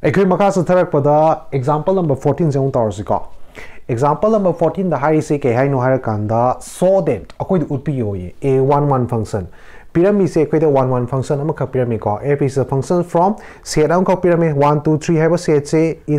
ꯑꯩꯈꯣꯏ ꯃꯈꯥ ꯆꯠꯊꯔꯛꯄꯗ example number 14 ꯁꯦ ꯑꯃꯨꯛ ꯇꯧꯔꯁꯤꯀꯣ example number 14 ꯗ ꯍꯥꯏꯔꯤꯁꯦ ꯀꯩ ꯍꯥꯏꯅꯣ ꯍꯥꯏꯔꯀꯥꯟꯗ so that ꯑꯩꯈꯣꯏꯗ ꯎꯠꯄꯤꯌꯣꯌꯦ a11 function ꯄꯤꯔꯝꯃꯤꯁꯦ ꯑꯩꯈꯣꯏꯗ 11 function ꯑꯃꯈꯛ ꯄꯤꯔꯝꯃꯤꯀꯣ f is a function from set ꯑꯃꯈꯛ ꯄꯤꯔꯝꯃꯤ 1 2 3 ꯍꯥꯏꯕ setꯁꯦ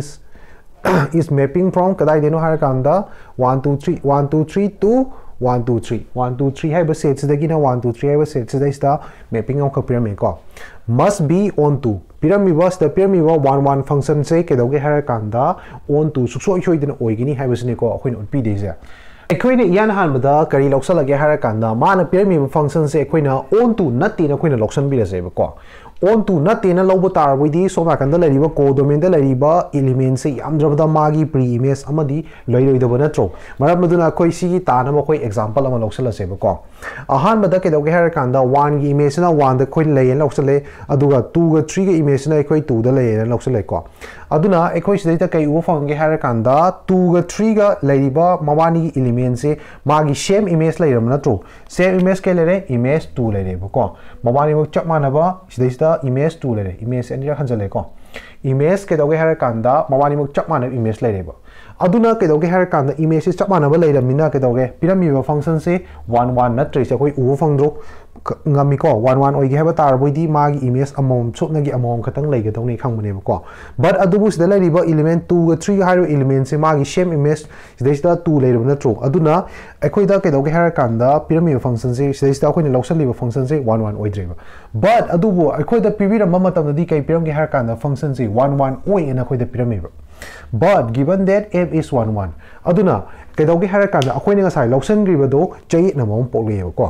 is mapping from ꯀꯗꯥꯏꯗꯩꯅꯣ ꯍꯥꯏꯔꯀꯥꯟꯗ 1 2 3 1 2 3 to 1 2 3 1 2 3 ꯍꯥꯏꯕ setꯁꯤꯗꯒꯤꯅ 1 2 3 ꯍꯥꯏꯕ setꯁꯤꯗꯩꯁꯤꯗ mapping ꯑꯃꯈꯛ ꯄꯤꯔꯝꯃꯤꯀꯣ must be on to pyramid the pyramid 1 1 function say kedoge harakanda on to suksoi soidena oigini haibasine ko akoina utpidese akoina iyan hanbada kari loksalage harakanda mana pyramid function se akoina on to natte na akoina loksan birase ko on to natte na lobo tarboidi soma kanda lariba codomain da lariba element se yamdrabada magi pre image amadi loiroidaba natro maramuduna akoi sigi tana ma koi example ama loksalase ko ahanbada kedoge harakanda 1 gi image na 1 da koi layen loksale aduga 2 ga 3 ga image na koi 2 da layen loksale ko aduna ekoi sidaita kai uba fange harakanda 2 ga 3 ga lariba mawani gi element se magi same image lairam natro same image ke lere image 2 lere ko mawani mo chap manaba sidaita image 2 lere image ani hanjale ko image kedoge harakanda mawani mo chap manaba image lere ba aduna kedoge harakanda image chap manaba leiramina kedoge pyramid function se 1 1 natre se koi uba fangdro ngami ko 1 1 oigi haba tarboidi magi image amom chupna gi amom khatang leigadawni khangmane ko but adubu sida leriba element 2 ga 3 haro element se magi same image sidaista 2 leiraba natro aduna akoida kedoge harakanda pyramid function se sidaista akoina loksaliba function se 1 1 oidreba but adubu akoida pibira mamatam di kai pyramid harakanda function se 1 1 oi ena akoida pyramid but given that f is 1 1 aduna kedoge harakanda akoina ngasai loksangriba do chai na mom pogleeba ko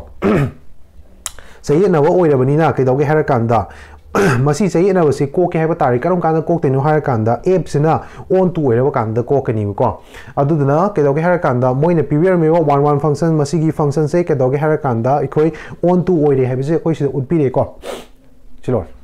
say na wa oirabanina kedoge harakanda masi say na wasi ko ke haba tari karam kanda ko tenu harakanda f sina on to oiraba kanda ko kani ko aduduna kedoge harakanda moina pvr me 1 1 function masi gi function say kedoge harakanda ikoi on to oire habise koi sida utpire ko chilo